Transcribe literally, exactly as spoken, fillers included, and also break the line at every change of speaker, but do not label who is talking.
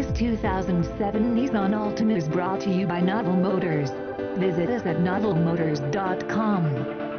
This two thousand seven Nissan Altima is brought to you by Novel Motors. Visit us at novel motors dot com.